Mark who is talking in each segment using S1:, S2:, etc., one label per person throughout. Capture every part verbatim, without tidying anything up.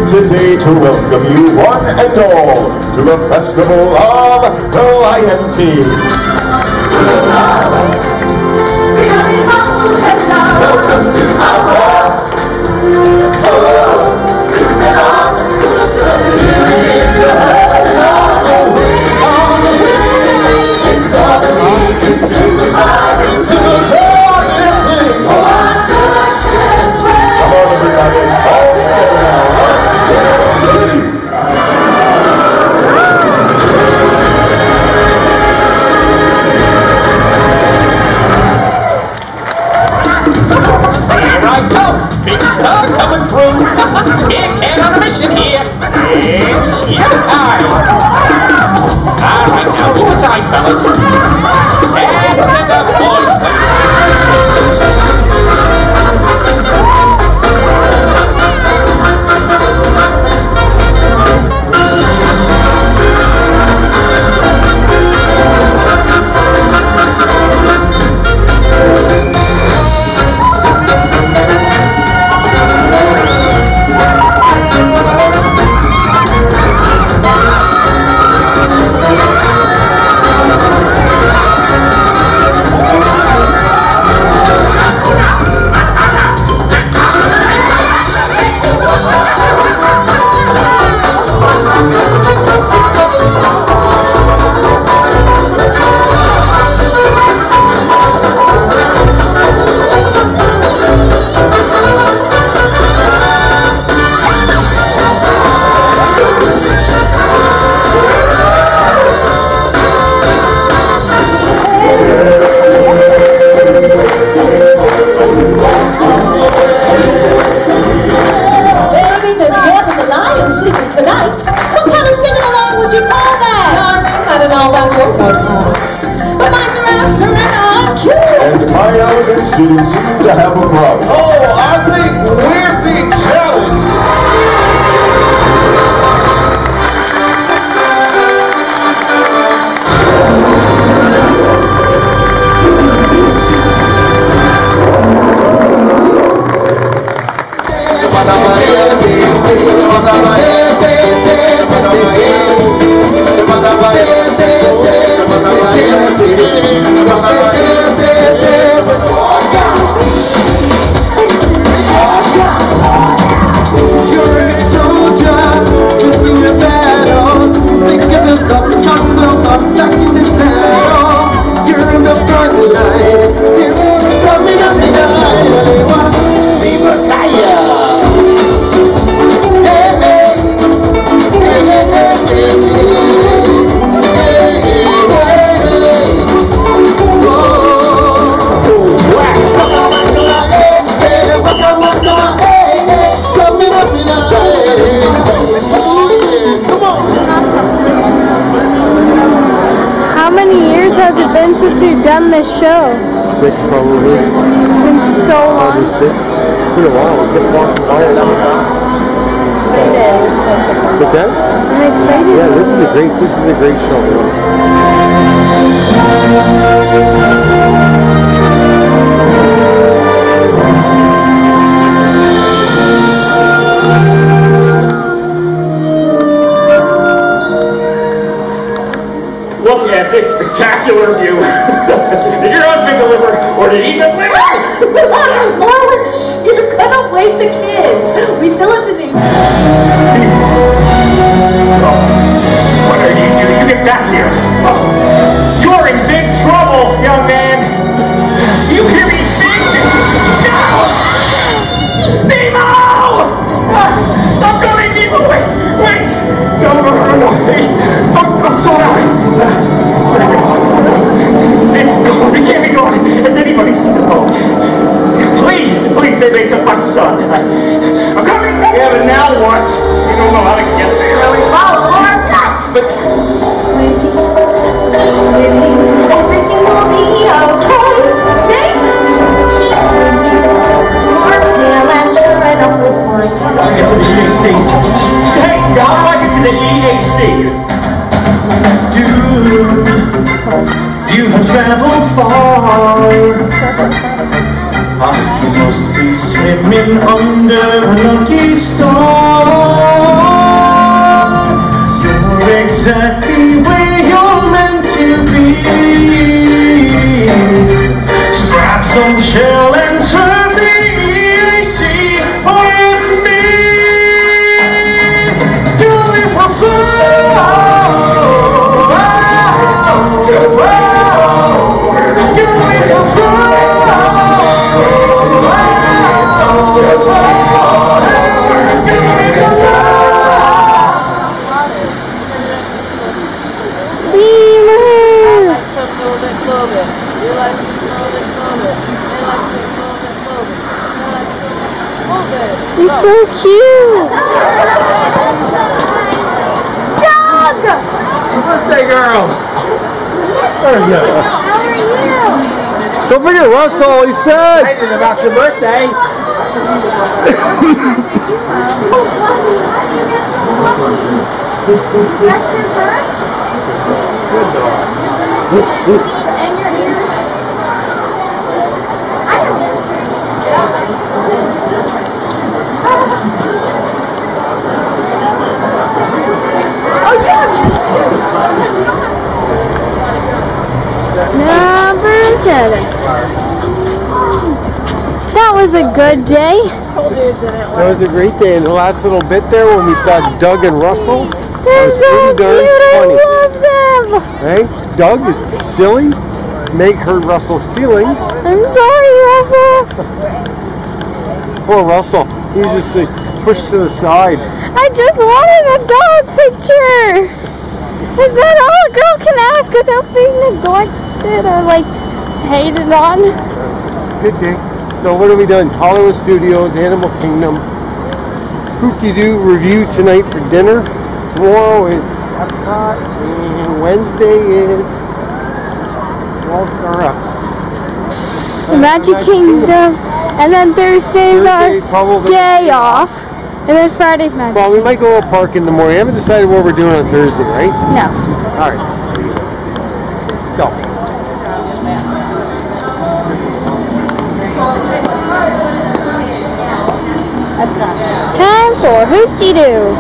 S1: here today to welcome you one and all to the festival of the Lion King. Welcome to our world. Oh, it's gonna be super smiling, super smiling thing. Come on, everybody, all together now. One, two, three.
S2: Here I come, big star coming through. Here, Ken on a mission here. It's showtime. All right, now move aside, fellas. That's enough, boys.
S1: Students seem to have a problem.
S3: Oh, I think we're being challenged.
S4: Since we've done this show?
S5: Six, probably.
S4: It's been so long.
S5: Probably six. It's been a while. We kept walking by it.
S4: Excited.
S5: What's that?
S4: I'm excited.
S5: Yeah, this is a great. This is a great show.
S2: Look at this spectacular view. Did your husband deliver, or did he deliver?
S6: Marlon, shh, you're gonna wake the kids. We still have to do.
S2: Oh, what are you doing? You get back here. Oh, you're in big trouble, young man. Do you hear me sing? No! Nemo! Uh, I'm coming, Nemo! Wait, wait! No, no, no, no, no. Hey, I'm, I'm so sorry. It's gone. It can't be gone. Has anybody seen the boat? Please, please, they, they took my son. I, I'm coming. Yeah, but now what? You don't know how to get there. Really? Oh, Lord, God. But
S6: Everything will be okay. Say, Mark, Neil, and sure enough, we'll find.
S2: I'll get to the E A C. Hey, how do I get to the E A C? Do you have traveled far? I must be swimming under a lucky star. exactly where you're meant to be. So grab some shell and surf the E C with me. Do it for fun. Just let's do it for fun. Just let's do it for fun.
S4: He's so cute! Dog!
S5: Birthday girl! There you go.
S4: How are you?
S5: Don't forget Russell, he said!
S2: Excited about your birthday.
S4: That's your birth?
S5: Good dog.
S4: And your ears? I don't know. Oh yeah, number seven. That was a good day.
S5: That was a great day. And the last little bit there when we saw Doug and Russell, that
S4: They're
S5: was
S4: so
S5: pretty darn
S4: cute.
S5: funny.
S4: I love them.
S5: Hey, Doug is silly. Meg hurt Russell's feelings.
S4: I'm sorry, Russell.
S5: Poor Russell. He was just like, pushed to the side.
S4: I just wanted a dog picture. Is that all a girl can ask without being neglected or like hated on?
S5: Good day. So what have we done? Hollywood Studios, Animal Kingdom. Hoop-dee-doo review tonight for dinner. Tomorrow is Epcot, and Wednesday is well, or, uh,
S4: The Magic Kingdom. And then Thursday's
S5: Thursday,
S4: our
S5: probably-
S4: day off. And then Friday's Magic.
S5: Well, we might go to a park in the morning. I haven't decided what we're doing on Thursday, right?
S4: No.
S5: All right. So.
S4: Time for Hoop-dee-doo.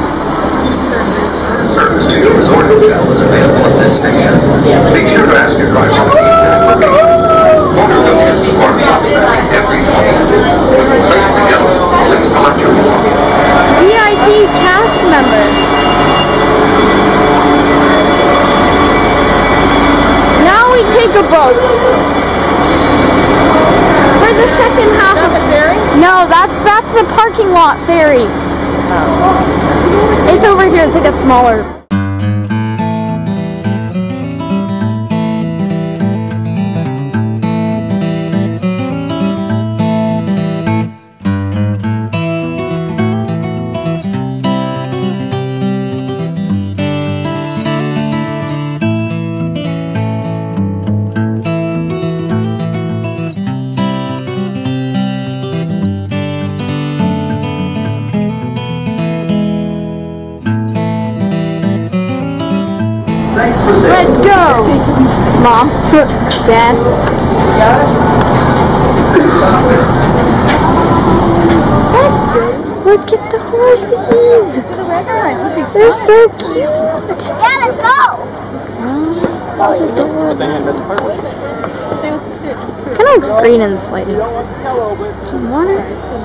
S7: Service to your resort hotel is available at this station. Be sure to ask your driver for the exact location. Motor coaches depart every twenty minutes. Ladies and gentlemen, please collect your belongings.
S4: V I P cast member. Now we take a boat. For the second half of the ferry? No, that's that's the parking lot ferry. It's over here. Take a smaller. Let's go! Mom. Dad. Let's go. Look at the horses. They're so cute. Yeah, let's go. Kind of looks green and sliding. Some water.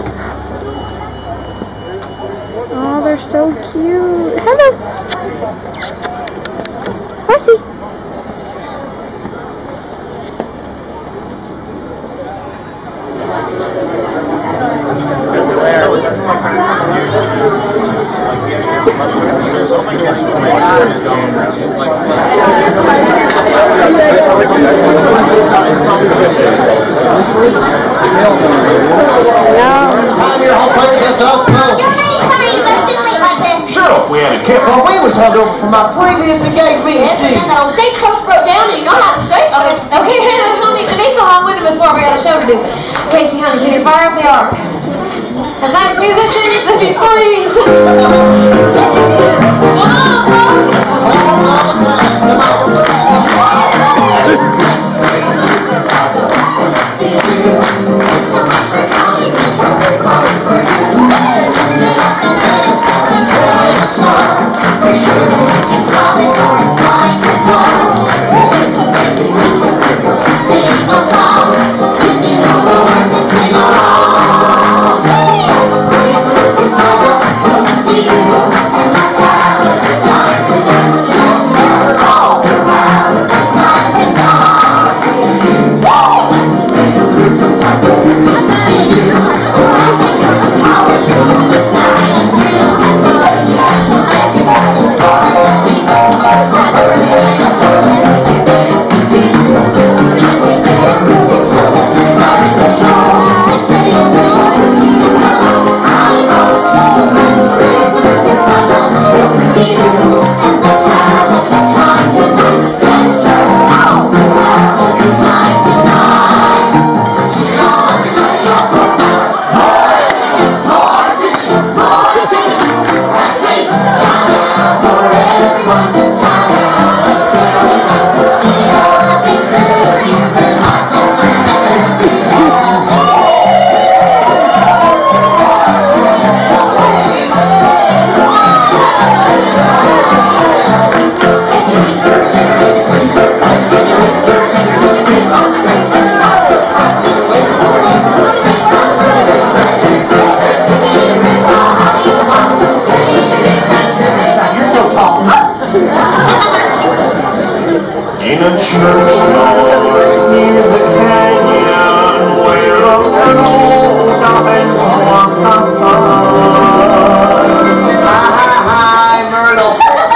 S4: Oh, they're so cute. Hello. Horsey.
S3: Well, we was hung over from my previous engagement, you see.
S6: And the stagecoach broke down, and you know how the stagecoach. Okay, okay, there's no need to be so long-winded, Miss Farmer. We got a show to do. Casey, honey, can you fire up the arm? As nice musicians, if you please. Come on, Rose. Be sure to stop.
S2: In a church door near the canyon where a little dolphin walked on.
S3: Hi, hi, Myrtle.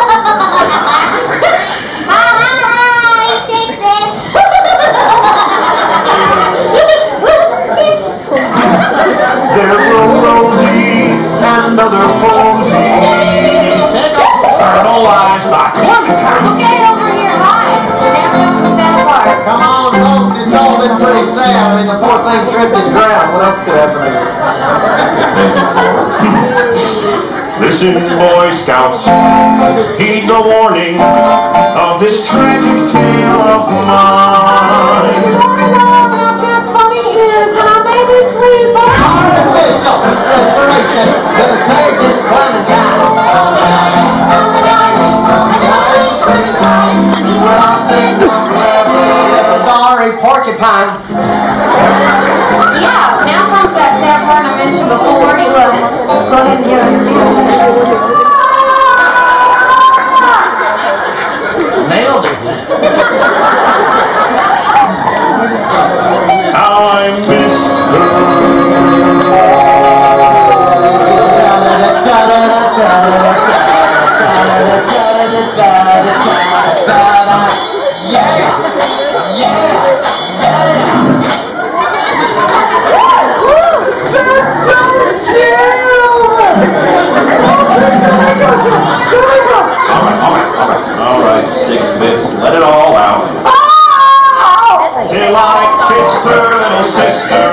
S6: Hi, hi, hi, sixpence.
S2: There were rosies and other posies. Fertilized by Clementine.
S6: Okay, over here, hi. Now comes the sad part.
S3: Come on, folks, it's all been pretty sad. I mean, the poor thing tripped and drowned. What else could happen here?
S2: Listen, Boy Scouts, heed the warning of this tragic tale of mine.
S3: Artificial respiration that has saved this Clementine. Sorry, porcupine.
S6: Yeah, now comes that sad part I mentioned before. You uh, go ahead and give it
S3: Nailed it.
S2: How I missed her. Alright, six bits, let it all out. Till I kissed her little sister.